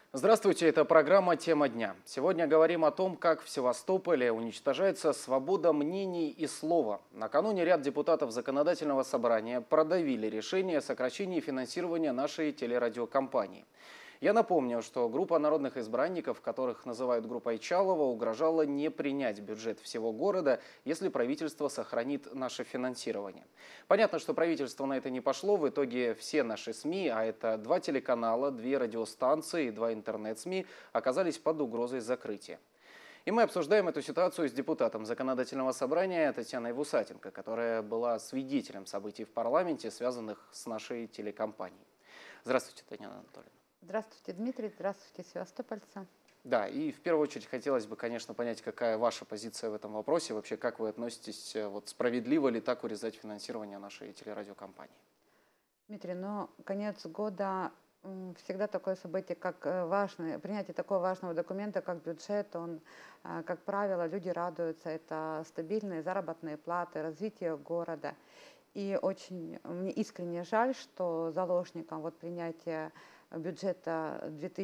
Здравствуйте, это программа «Тема дня». Сегодня говорим о том, как в Севастополе уничтожается свобода мнений и слова. Накануне ряд депутатов Законодательного собрания продавили решение о сокращении финансирования нашей телерадиокомпании. Я напомню, что группа народных избранников, которых называют группой Чалова, угрожала не принять бюджет всего города, если правительство сохранит наше финансирование. Понятно, что правительство на это не пошло. В итоге все наши СМИ, а это 2 телеканала, 2 радиостанции и 2 интернет-СМИ, оказались под угрозой закрытия. И мы обсуждаем эту ситуацию с депутатом Законодательного собрания Татьяной Вусатенко, которая была свидетелем событий в парламенте, связанных с нашей телекомпанией. Здравствуйте, Татьяна Анатольевна. Здравствуйте, Дмитрий. Здравствуйте, севастопольцы. Да, и в первую очередь хотелось бы, конечно, понять, какая ваша позиция в этом вопросе, вообще как вы относитесь, вот справедливо ли так урезать финансирование нашей телерадиокомпании? Дмитрий, ну, конец года всегда такое событие, как принятие такого важного документа, как бюджет, как правило, люди радуются, это стабильные заработные платы, развитие города. И очень мне искренне жаль, что заложником принятия бюджета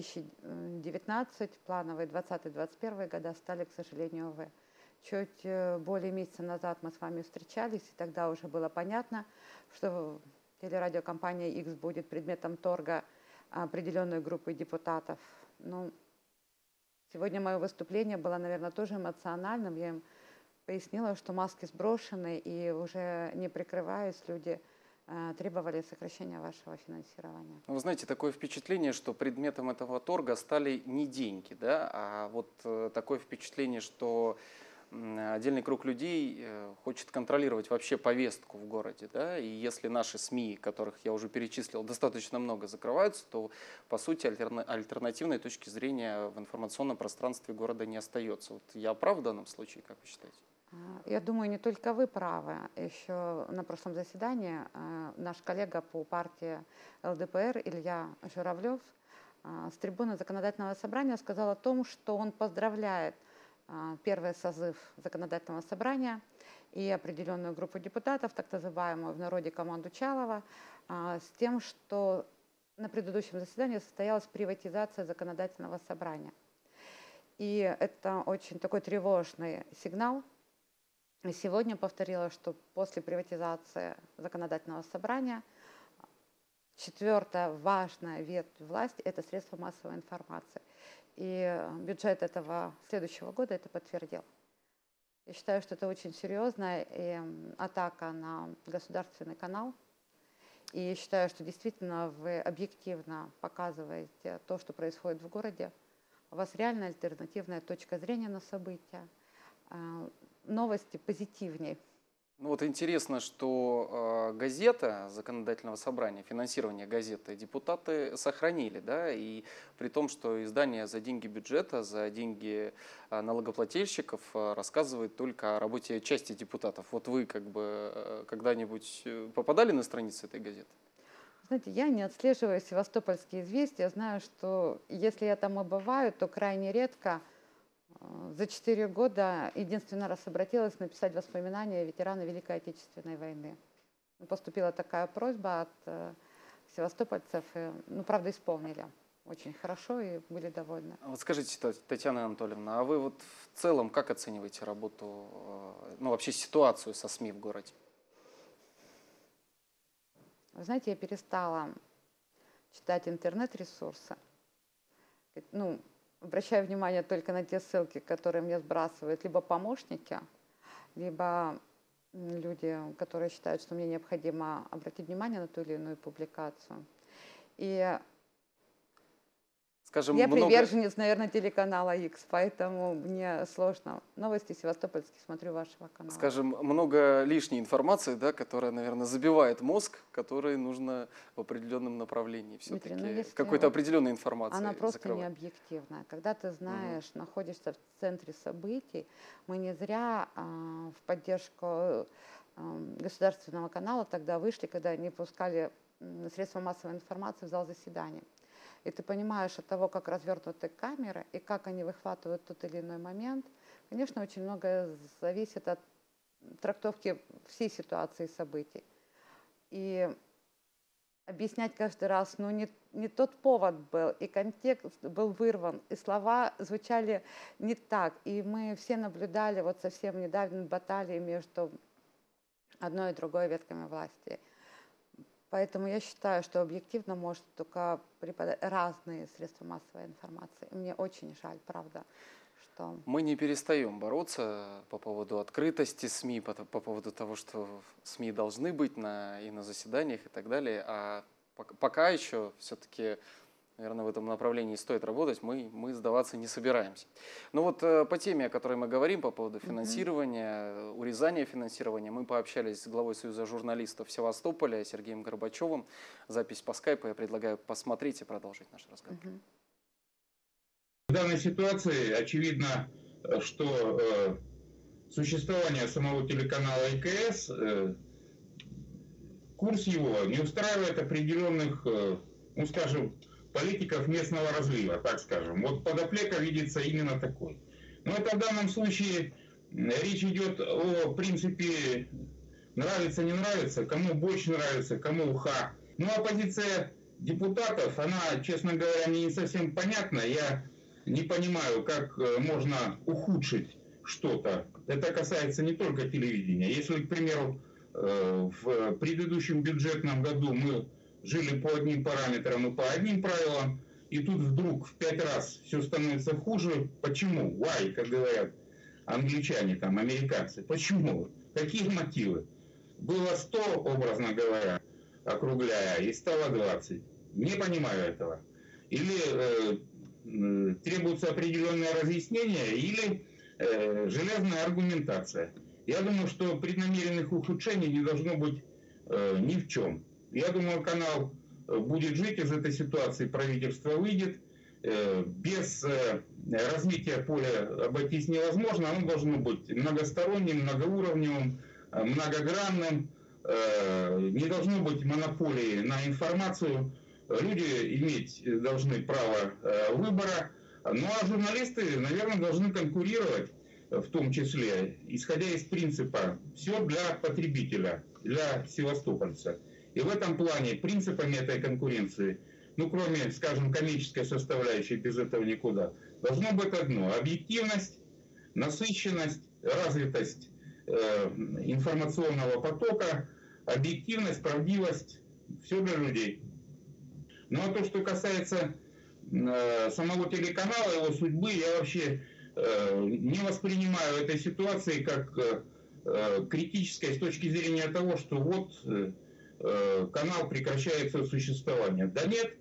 2019, плановый 2020-2021 года стали, к сожалению, вы. Чуть более месяца назад мы с вами встречались, и тогда уже было понятно, что телерадиокомпания X будет предметом торга определенной группы депутатов. Ну, сегодня мое выступление было, наверное, тоже эмоциональным. Я им пояснила, что маски сброшены, и уже не прикрываясь, люди требовали сокращения вашего финансирования. Вы знаете, такое впечатление, что предметом этого торга стали не деньги, да, а вот такое впечатление, что отдельный круг людей хочет контролировать вообще повестку в городе, да, и если наши СМИ, которых я уже перечислил, достаточно много закрываются, то, по сути, альтернативной точки зрения в информационном пространстве города не остается. Вот я прав в данном случае, как вы считаете? Я думаю, не только вы правы. Еще на прошлом заседании наш коллега по партии ЛДПР Илья Журавлев с трибуны Законодательного собрания сказал о том, что он поздравляет первый созыв Законодательного собрания и определенную группу депутатов, так называемую в народе команду Чалова, с тем, что на предыдущем заседании состоялась приватизация Законодательного собрания. И это очень такой тревожный сигнал. И сегодня повторила, что после приватизации Законодательного собрания четвертая важная ветвь власти – это средства массовой информации. И бюджет этого следующего года это подтвердил. Я считаю, что это очень серьезная атака на государственный канал. И я считаю, что действительно вы объективно показываете то, что происходит в городе. У вас реально альтернативная точка зрения на события. Новости позитивнее. Ну вот интересно, что газета Законодательного собрания, финансирование газеты депутаты сохранили, да, и при том, что издание за деньги бюджета, за деньги налогоплательщиков рассказывает только о работе части депутатов. Вот вы как бы когда-нибудь попадали на страницы этой газеты? Знаете, я не отслеживаю севастопольские известия, знаю, что если я там и бываю, то крайне редко. За 4 года единственный раз обратилась написать воспоминания ветерана Великой Отечественной войны. Поступила такая просьба от севастопольцев, правда, исполнили очень хорошо и были довольны. Вот скажите, Татьяна Анатольевна, а вы вот в целом как оцениваете работу, ну вообще ситуацию со СМИ в городе? Вы знаете, я перестала читать интернет-ресурсы. Обращаю внимание только на те ссылки, которые мне сбрасывают либо помощники, либо люди, которые считают, что мне необходимо обратить внимание на ту или иную публикацию. И Скажем, я приверженец, наверное, телеканала X, поэтому мне сложно. Новости севастопольские смотрю вашего канала. Скажем, много лишней информации, да, которая, наверное, забивает мозг, которой нужно в определенном направлении все-таки какой-то определенной информации она просто закрывать. не объективная. Когда ты знаешь, находишься в центре событий, мы не зря в поддержку государственного канала тогда вышли, когда они пускали средства массовой информации в зал заседаний. И ты понимаешь от того, как развернуты камеры и как они выхватывают тот или иной момент, конечно, очень многое зависит от трактовки всей ситуации событий. И объяснять каждый раз, ну не тот повод был, и контекст был вырван, и слова звучали не так. И мы все наблюдали вот совсем недавно баталии между одной и другой ветками власти. Поэтому я считаю, что объективно может только преподать разные средства массовой информации. Мне очень жаль, правда, что... Мы не перестаем бороться по поводу открытости СМИ, по поводу того, что СМИ должны быть и на заседаниях и так далее. А пока еще все-таки, наверное, в этом направлении стоит работать, мы сдаваться не собираемся. Но вот по теме, о которой мы говорим, по поводу финансирования, урезания финансирования, мы пообщались с главой Союза журналистов Севастополя Сергеем Горбачевым. Запись по скайпу я предлагаю посмотреть и продолжить наш разговор. В данной ситуации очевидно, что существование самого телеканала ИКС, курс его не устраивает определенных, ну скажем, политиков местного разлива, так скажем. Вот подоплека видится именно такой. Но это в данном случае речь идет о принципе нравится-не нравится, кому больше нравится, кому уха. Ну а позиция депутатов, она, честно говоря, мне не совсем понятна. Я не понимаю, как можно ухудшить что-то. Это касается не только телевидения. Если, к примеру, в предыдущем бюджетном году мы жили по одним параметрам и по одним правилам, и тут вдруг в 5 раз все становится хуже. Почему? Why, как говорят англичане, там, американцы. Почему? Какие мотивы? Было 100, образно говоря, округляя, и стало 20. Не понимаю этого. Или требуется определенное разъяснение, или железная аргументация. Я думаю, что преднамеренных ухудшений не должно быть ни в чем. Я думаю, канал будет жить из этой ситуации, правительство выйдет. Без развития поля обойтись невозможно. Оно должно быть многосторонним, многоуровневым, многогранным. Не должно быть монополии на информацию. Люди иметь должны право выбора. Ну а журналисты, наверное, должны конкурировать, в том числе, исходя из принципа «все для потребителя», для севастопольца. И в этом плане принципами этой конкуренции, ну кроме, скажем, коммерческой составляющей, без этого никуда, должно быть одно – объективность, насыщенность, развитость информационного потока, объективность, правдивость, все для людей. Ну а то, что касается самого телеканала, его судьбы, я вообще не воспринимаю этой ситуации как критической с точки зрения того, что вот канал прекращает свое существование. Да нет,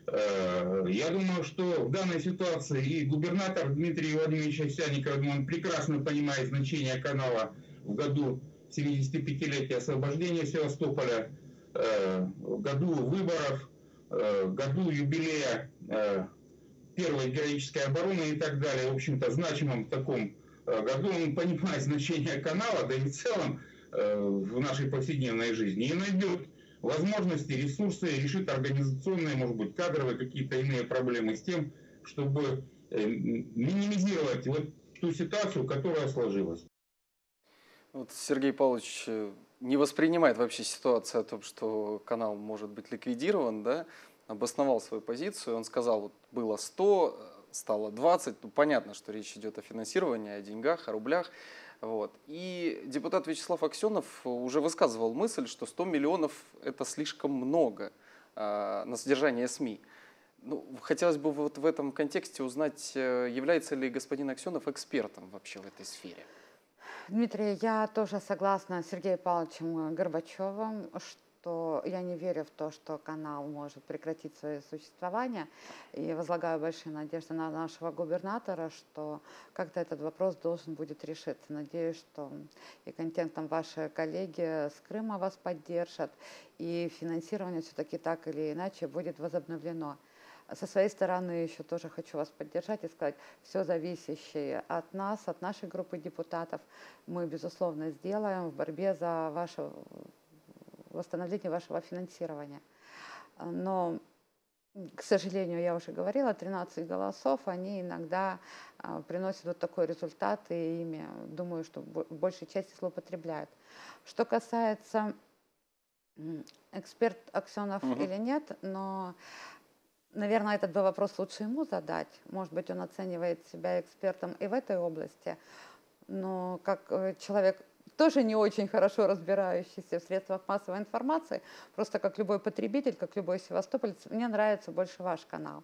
я думаю, что в данной ситуации и губернатор Дмитрий Владимирович Овсянников, он прекрасно понимает значение канала в году 75-летия освобождения Севастополя, в году выборов, году юбилея первой героической обороны и так далее, в общем-то, значимом таком году, он понимает значение канала, да и в целом в нашей повседневной жизни, и найдет возможности, ресурсы, решит организационные, может быть, кадровые, какие-то иные проблемы с тем, чтобы минимизировать вот ту ситуацию, которая сложилась. Вот Сергей Павлович не воспринимает вообще ситуацию о том, что канал может быть ликвидирован, да, обосновал свою позицию, он сказал, вот было 100, стало 20, ну, понятно, что речь идет о финансировании, о деньгах, о рублях, вот. И депутат Вячеслав Аксенов уже высказывал мысль, что 100 миллионов это слишком много на содержание СМИ. Ну, хотелось бы вот в этом контексте узнать, является ли господин Аксенов экспертом вообще в этой сфере? Дмитрий, я тоже согласна с Сергеем Павловичем Горбачевым, что я не верю в то, что канал может прекратить свое существование, и возлагаю большие надежды на нашего губернатора, что как-то этот вопрос должен будет решиться. Надеюсь, что и контентом ваши коллеги с Крыма вас поддержат, и финансирование все-таки так или иначе будет возобновлено. Со своей стороны еще тоже хочу вас поддержать и сказать, все зависящее от нас, от нашей группы депутатов, мы, безусловно, сделаем в борьбе за восстановление вашего финансирования. Но, к сожалению, я уже говорила, 13 голосов, они иногда приносят вот такой результат, и ими, думаю, что в большей части злоупотребляют. Что касается Эксперт Аксенов Мгм. или нет, но, наверное, этот бы вопрос лучше ему задать. Может быть, он оценивает себя экспертом и в этой области, но как человек, тоже не очень хорошо разбирающийся в средствах массовой информации, просто как любой потребитель, как любой севастополец, мне нравится больше ваш канал.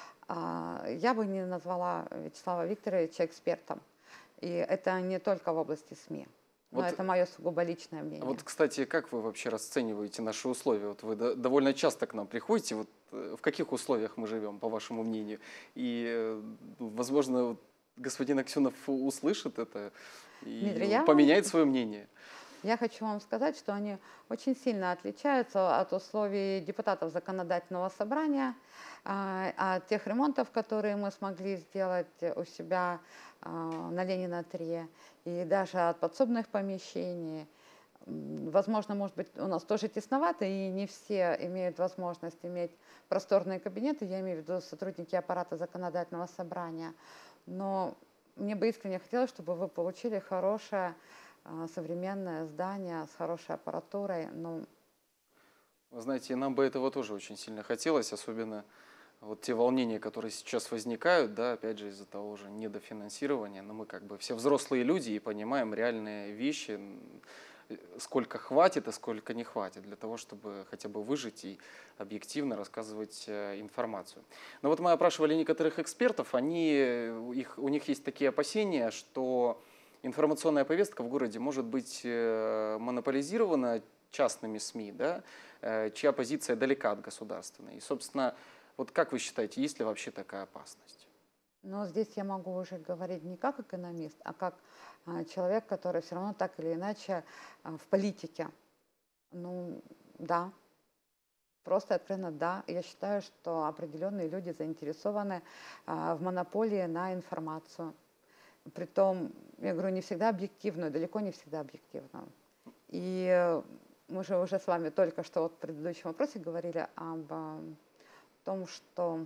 Я бы не назвала Вячеслава Викторовича экспертом. И это не только в области СМИ. Но Вот, это мое сугубо личное мнение. вот, кстати, как вы вообще расцениваете наши условия? Вот вы довольно часто к нам приходите. Вот, в каких условиях мы живем, по вашему мнению? И, возможно, вот господин Аксенов услышит это Дмитрий, и поменяет свое мнение. я хочу вам сказать, что они очень сильно отличаются от условий депутатов законодательного собрания, от тех ремонтов, которые мы смогли сделать у себя на Ленина 3, и даже от подсобных помещений. Возможно, может быть, у нас тоже тесновато, и не все имеют возможность иметь просторные кабинеты, я имею в виду сотрудники аппарата законодательного собрания. Но мне бы искренне хотелось, чтобы вы получили хорошее современное здание с хорошей аппаратурой. Ну, Вы знаете, нам бы этого тоже очень сильно хотелось, особенно вот те волнения, которые сейчас возникают, да, опять же, из-за того же недофинансирования. Но мы как бы все взрослые люди и понимаем реальные вещи, сколько хватит и сколько не хватит для того, чтобы хотя бы выжить и объективно рассказывать информацию. Но вот мы опрашивали некоторых экспертов, у них есть такие опасения, что информационная повестка в городе может быть монополизирована частными СМИ, да, чья позиция далека от государственной. И, собственно, вот как вы считаете, есть ли вообще такая опасность? но здесь я могу уже говорить не как экономист, а как человек, который все равно так или иначе в политике. Ну, да, просто откровенно да. Я считаю, что определенные люди заинтересованы в монополии на информацию. Притом, я говорю, не всегда объективную, далеко не всегда объективную. И мы же уже с вами только что вот в предыдущем вопросе говорили об том, что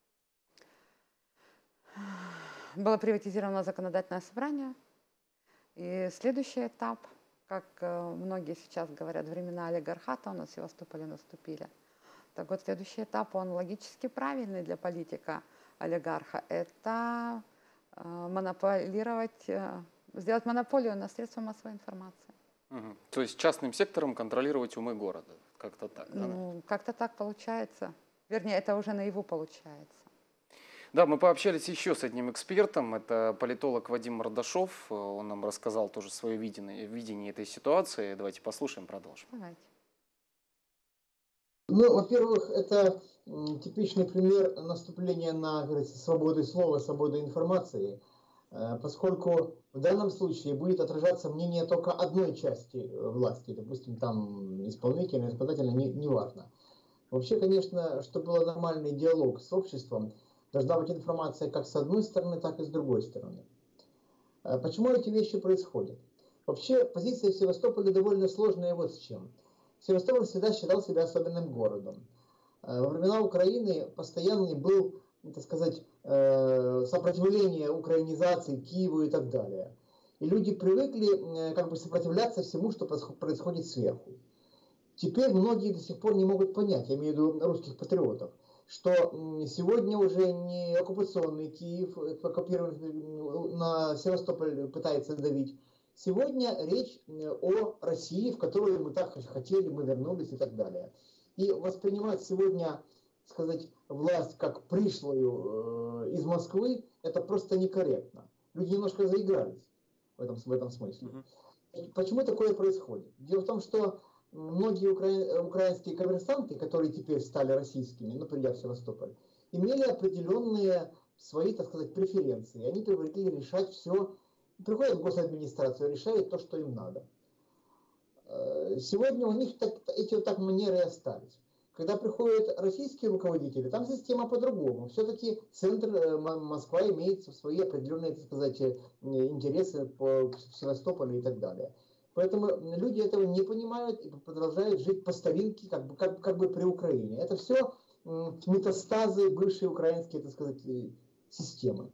было приватизировано законодательное собрание. И следующий этап, как многие сейчас говорят, времена олигархата у нас в Севастополе наступили. Так вот, следующий этап, он логически правильный для политика олигарха. Это монополировать, сделать монополию на средства массовой информации. Мгм. То есть частным сектором контролировать умы города, как-то так, да? Ну, как-то так получается. Вернее, это уже наяву получается. Да, мы пообщались еще с одним экспертом, это политолог Вадим Мордашов, он нам рассказал тоже свое видение этой ситуации. Давайте послушаем, продолжим. Давайте. Ну, во-первых, это типичный пример наступления на, как говорится, свободу слова, свободу информации, поскольку в данном случае будет отражаться мнение только одной части власти, допустим, там исполнительной, законодательной, неважно. Вообще, конечно, чтобы был нормальный диалог с обществом, должна быть информация как с одной стороны, так и с другой стороны. Почему эти вещи происходят? Вообще, позиция в Севастополе довольно сложная вот с чем. Севастополь всегда считал себя особенным городом. Во времена Украины постоянный был, так сказать, сопротивление украинизации Киеву и так далее. И люди привыкли как бы сопротивляться всему, что происходит сверху. Теперь многие до сих пор не могут понять, я имею в виду русских патриотов, что сегодня уже не оккупационный Киев, оккупированный на Севастополь пытается давить. Сегодня речь о России, в которую мы так хотели, мы вернулись и так далее. И воспринимать сегодня, сказать, власть как пришлую из Москвы, это просто некорректно. Люди немножко заигрались в этом смысле. Почему такое происходит? Дело в том, что многие украинские коммерсанты, которые теперь стали российскими, ну, придя в Севастополь, имели определенные свои, так сказать, преференции. Они привыкли решать все. Приходят в госадминистрацию, решают то, что им надо. Сегодня у них эти вот так манеры остались. Когда приходят российские руководители, там система по-другому. Все-таки центр Москва имеет свои определенные, так сказать, интересы по Севастополю и так далее. Поэтому люди этого не понимают и продолжают жить по старинке, как бы при Украине. Это все метастазы бывшей украинской, так сказать, системы.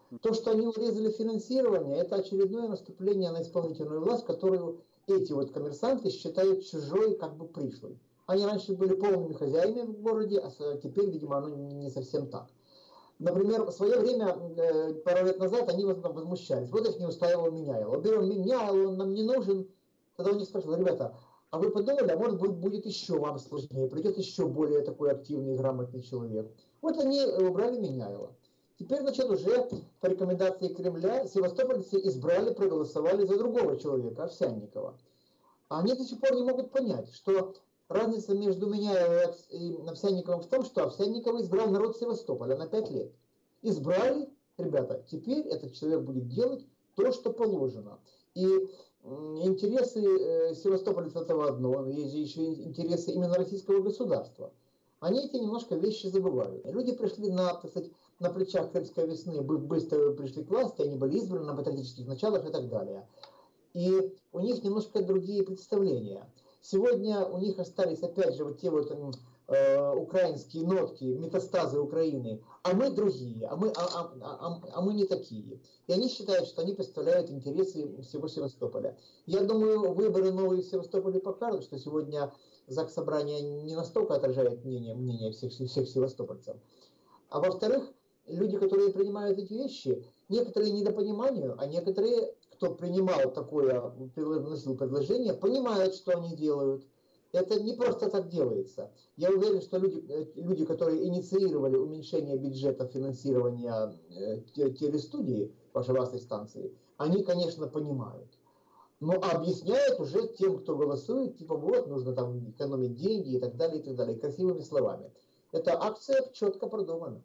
То, что они урезали финансирование, это очередное наступление на исполнительную власть, которую эти вот коммерсанты считают чужой, как бы пришлой. Они раньше были полными хозяинами в городе, а теперь, видимо, оно не совсем так. Например, в свое время, пару лет назад, они возмущались. Вот их не устраивал Меняйло. Берем Меняйло, он нам не нужен. Тогда у них спрашивали: ребята, а вы подумали, а может быть будет еще вам сложнее, придет еще более такой активный и грамотный человек. Вот они убрали Меняйло. Теперь, значит, уже по рекомендации Кремля севастопольцы избрали, проголосовали за другого человека, Овсянникова. А они до сих пор не могут понять, что разница между Меняевым и Овсянниковым в том, что Овсянникова избрал народ Севастополя на 5 лет. Избрали, ребята, теперь этот человек будет делать то, что положено. И интересы севастопольцев этого одно, есть же еще интересы именно российского государства. Они эти немножко вещи забывают. Люди пришли так сказать, на плечах Крымской весны, быстро пришли к власти, они были избраны на патриотических началах и так далее. И у них немножко другие представления. Сегодня у них остались опять же вот те вот украинские нотки, метастазы Украины, а мы другие, а мы не такие. И они считают, что они представляют интересы всего Севастополя. Я думаю, выборы новые в Севастополе покажут, что сегодня Заксобрание не настолько отражает мнение всех севастопольцев. А во-вторых, люди, которые принимают эти вещи, некоторые недопониманию, а некоторые, кто принимал такое, вносил предложение, понимают, что они делают. Это не просто так делается. Я уверен, что люди, которые инициировали уменьшение бюджета финансирования телестудии, вашей станции, они, конечно, понимают. Но объясняют уже тем, кто голосует, типа вот, нужно там экономить деньги и так далее, красивыми словами. Эта акция четко продумана.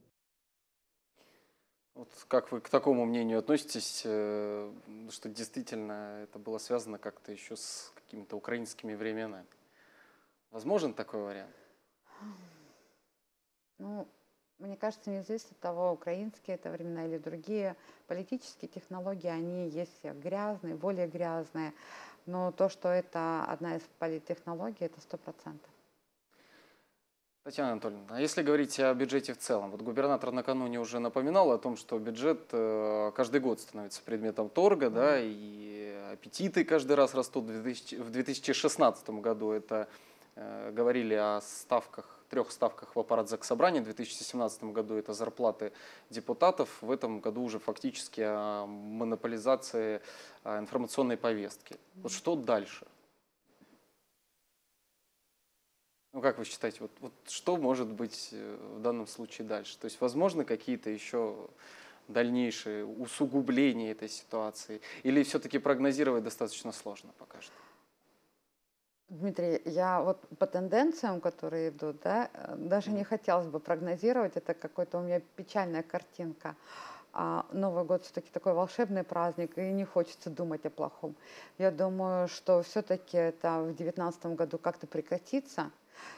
Вот как вы к такому мнению относитесь, что действительно это было связано как-то еще с какими-то украинскими временами? Возможен такой вариант? Ну, мне кажется, не зависит от того, украинские это времена или другие. Политические технологии, они есть все грязные, более грязные. Но то, что это одна из политтехнологий, это 100%. Татьяна Анатольевна, а если говорить о бюджете в целом, вот губернатор накануне уже напоминал о том, что бюджет каждый год становится предметом торга, да, и аппетиты каждый раз растут. В 2016 году это говорили о ставках, 3 ставках в аппарат Заксобрания, в 2017 году это зарплаты депутатов, в этом году уже фактически о монополизации информационной повестки. Вот что дальше? Ну, как вы считаете, вот что может быть в данном случае дальше? То есть, возможно, какие-то еще дальнейшие усугубления этой ситуации? Или все-таки прогнозировать достаточно сложно пока что? Дмитрий, я вот по тенденциям, которые идут, да, даже не хотелось бы прогнозировать, это какой-то у меня печальная картинка. А Новый год все-таки такой волшебный праздник, и не хочется думать о плохом. Я думаю, что все-таки это в 2019 году как-то прекратится,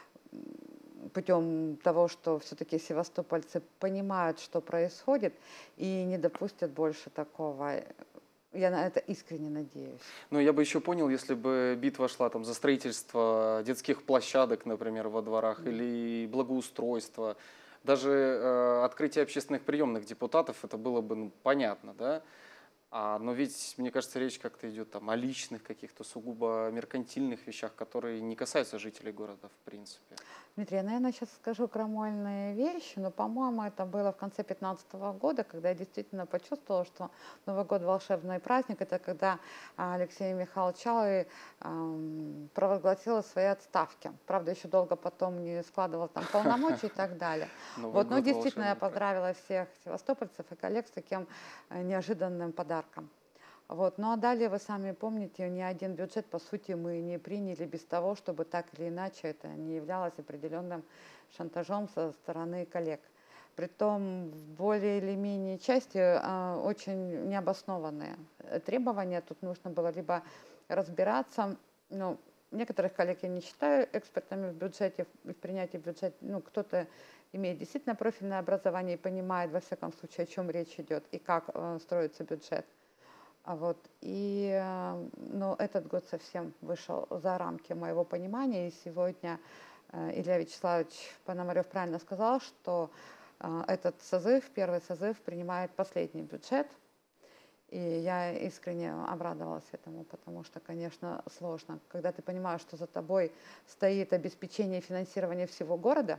путем того, что все-таки севастопольцы понимают, что происходит, и не допустят больше такого. Я на это искренне надеюсь. Ну, я бы еще понял, если бы битва шла там за строительство детских площадок, например, во дворах, или благоустройство. Даже открытие общественных приемных депутатов, это было бы понятно, да? Но ведь, мне кажется, речь как-то идет там о личных каких-то сугубо меркантильных вещах, которые не касаются жителей города, в принципе. Дмитрий, я, наверное, сейчас скажу крамольные вещи, но, по-моему, это было в конце 2015 года, когда я действительно почувствовала, что Новый год – волшебный праздник. Это когда Алексей Михайлович Чалый провозгласил свои отставки. Правда, еще долго потом не складывал там полномочий и так далее. Вот, но действительно я поздравила всех севастопольцев и коллег с таким неожиданным подарком. Вот. Ну а далее, вы сами помните, ни один бюджет, по сути, мы не приняли без того, чтобы так или иначе это не являлось определенным шантажом со стороны коллег. Притом в более или менее части очень необоснованные требования. Тут нужно было либо разбираться, ну, некоторых коллег я не считаю экспертами в бюджете, в принятии бюджета, ну, кто-то имеет действительно профильное образование и понимает, во всяком случае, о чем речь идет и как строится бюджет. Вот. Но этот год совсем вышел за рамки моего понимания, и сегодня Илья Вячеславович Пономарев правильно сказал, что этот созыв, первый созыв, принимает последний бюджет. И я искренне обрадовалась этому, потому что, конечно, сложно. Когда ты понимаешь, что за тобой стоит обеспечение финансирования всего города,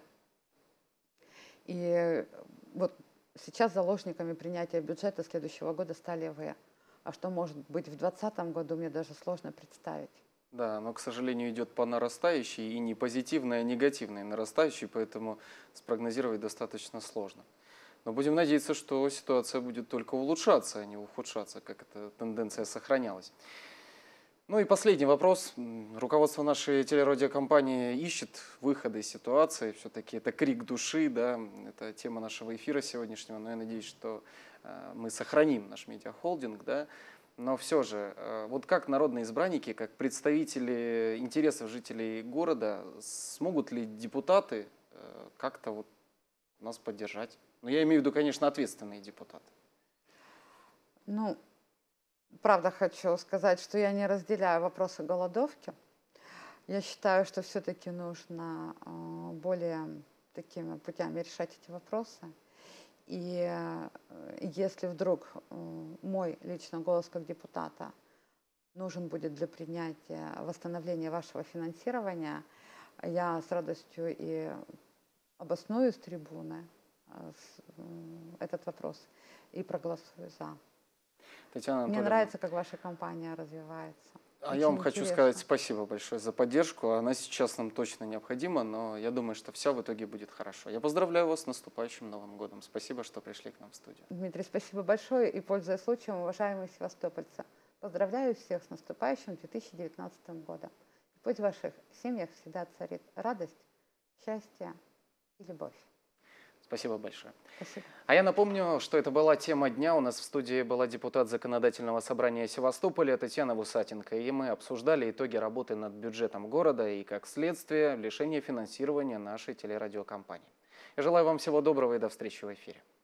и вот сейчас заложниками принятия бюджета следующего года стали вы. А что может быть в 2020 году, мне даже сложно представить. Да, но, к сожалению, идет по нарастающей, и не позитивной, а негативной нарастающей, поэтому спрогнозировать достаточно сложно. Но будем надеяться, что ситуация будет только улучшаться, а не ухудшаться, как эта тенденция сохранялась. Ну и последний вопрос. Руководство нашей телерадиокомпании ищет выходы из ситуации. Все-таки это крик души, да, это тема нашего эфира сегодняшнего. Но я надеюсь, что мы сохраним наш медиахолдинг, да. Но все же, вот как народные избранники, как представители интересов жителей города, смогут ли депутаты как-то вот нас поддержать? Ну, я имею в виду, конечно, ответственные депутаты. Ну, правда хочу сказать, что я не разделяю вопросы голодовки. Я считаю, что все-таки нужно более такими путями решать эти вопросы. И если вдруг мой лично голос как депутата нужен будет для принятия, восстановления вашего финансирования, я с радостью и обосную с трибуны этот вопрос и проголосую за. Татьяна Мне Анатольевна, нравится, как ваша компания развивается. а я вам Очень хочу интересно. сказать спасибо большое за поддержку. Она сейчас нам точно необходима, но я думаю, что все в итоге будет хорошо. Я поздравляю вас с наступающим Новым годом. Спасибо, что пришли к нам в студию. Дмитрий, спасибо большое. И, пользуясь случаем, уважаемые севастопольцы, поздравляю всех с наступающим 2019 годом. И пусть в ваших семьях всегда царит радость, счастье и любовь. Спасибо большое. Спасибо. А я напомню, что это была тема дня. У нас в студии была депутат Законодательного собрания Севастополя Татьяна Высатенко. И мы обсуждали итоги работы над бюджетом города и, как следствие, лишение финансирования нашей телерадиокомпании. Я желаю вам всего доброго и до встречи в эфире.